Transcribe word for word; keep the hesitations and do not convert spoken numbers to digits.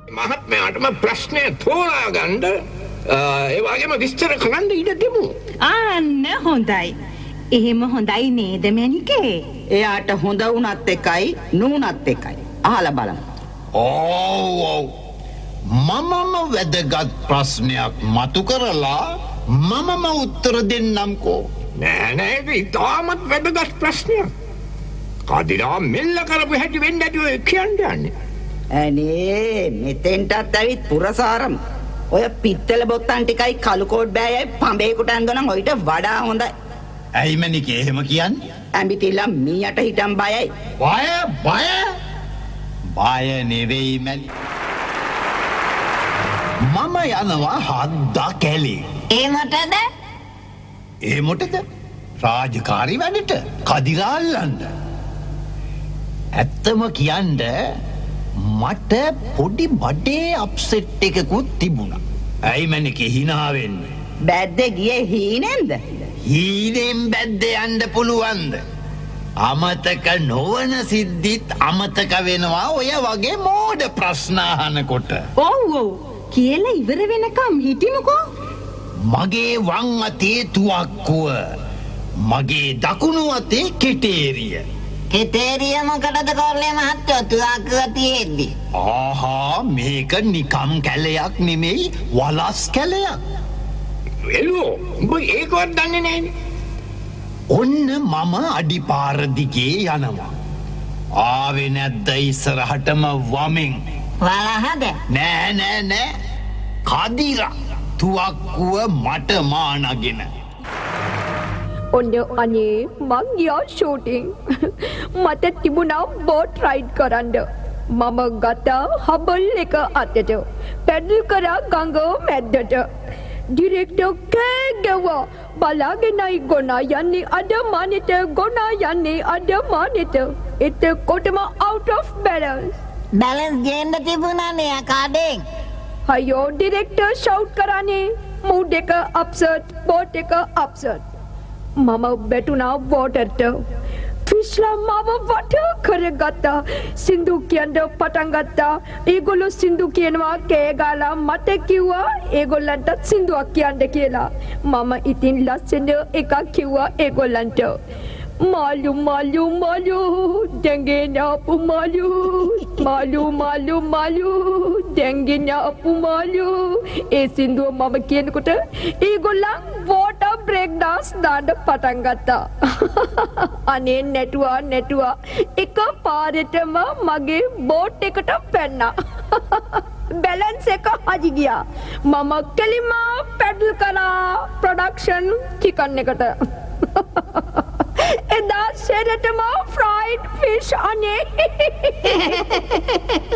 මහත්මයාටම ප්‍රශ්නය තෝරා ගන්න ඒ වගේම විස්තර කරන්න ඉඩ දෙමු. ආන්න හොඳයි. එහෙම හොඳයි නේද මැනිකේ? එයාට හොඳ වුණත් එකයි නුනත් එකයි. අහලා බලමු. ඔව් ඔව්. මමම වැදගත් ප්‍රශ්නයක් මතු කරලා මමම උත්තර දෙන්නම්කෝ. නෑ නෑ ඒක ඉතාමත් වැදගත් ප්‍රශ්නයක්. කදිරා මෙල්ල කරපු හැටි වෙන්න ඇති ඔය කියන්නේ යන්නේ. අනේ මෙතෙන්ටත් ඇවිත් පුරසාරම. ඔය පිත්තල බොත්තන් ටිකයි කළු කෝඩ් බෑයයි පඹේකට ඇඳනනම් ඔයිට වඩා හොඳයි. ඇයි මැනිකේ එහෙම කියන්නේ? ඇඹිටිලා මීයට හිටන් බයයි. බය බය බය නෙවෙයි මැනි. මම යනවා හද්දා කැලේ. ඒ මොකටද? ඒ මොකටද? රාජකාරි වැඩට කදිරා අල්ලන්න. ඇත්තම කියන්න මට පොඩි බඩේ අප්සෙට් එකකුත් තිබුණා. ඇයි මැනිකේ hina වෙන්නේ? බැද්දේ ගියේ හීනෙන්ද? හීනෙන් බැද්ද යන්න පුළුවන්ද? අමතක නොවන සිද්ධිත් අමතක වෙනවා ඔය වගේ මෝඩ ප්‍රශ්න අහනකොට. ඔව් ඔව් කියලා ඉවර වෙනකම් හිටිමුකෝ. මගේ වම් අතේ තුවක්කුව, මගේ දකුණු අතේ කෙටේරිය. කෙටේරිය මොකටද කොල්ලේ මහත්තයෝ තුවක්කුව තියෙද්දි? ආහා මේක නිකම් කැලයක් නෙමෙයි වලස් කැලයක්. එළුවෝ උඹ ඒකවත් දන්නේ නැහැනේ. ඔන්න මම අඩිපාර දිගේ යනවා. ආවේ නැද්ද ඉස්සරහටම වමෙන්? වලහද? නෑ නෑ නෑ. කදිරා තුවක්කුව මට මානගෙන. ඔන්න අනේ මං ගියා ෂූටින්. මට තිබුණා බෝට් රයිඩ් කරන්න. මම ගත්තා හබල් එක අතට. පැඩල් කරා ගඟ මැද්දට. ඩිරෙක්ටර් කෑ ගැව්වා. බලාගෙනයි ගොනා යන්නේ අද මානෙට, ගොනා යන්නේ අද මානෙට. එතකොටම out of balance. බැලන්ස් ගේන්න තිබුණානේ අකාඩෙන්. අයියෝ ඩිරෙක්ටර් ෂවුට් කරානේ. මූඩ් එක අප්සෙට්, බෝට් එක අප්සෙට්. මම බැටුණා වෝටර්ට. ෆිෂ්ලා මාව වට කරගත්තා. සින්දු කියන්න පටන් ගත්තා. ඒගොල්ලෝ සින්දු කියනවා කෑ ගාලා මට කිව්වා ඒගොල්ලන්ටත් සින්දුවක් කියන්න කියලා. මම ඉතින් ලස්සන එකක් කිව්වා ඒගොල්ලන්ට. මාලු මාලු මාලු දෙංගෙන අපු මාලු මාලු මාලු මාලු දෙංගෙන අපු මාලු. ඒ සින්දුව මම කියනකොට ඒගොල්ලන් වෝටර් බ්‍රේක් ඩාන්ස් දාන්න පටන් ගත්තා. අනේ නැටුවා නැටුවා එක පාරටම මගේ බෝට් එකට පැන්නා. බැලන්ස් එක හරි ගියා. මම කෙලිම පැඩල් කරා ප්‍රොඩක්ෂන් චිකන් එකට. එදා සෙරටම ෆ්‍රයිඩ් ෆිෂ් අනේ.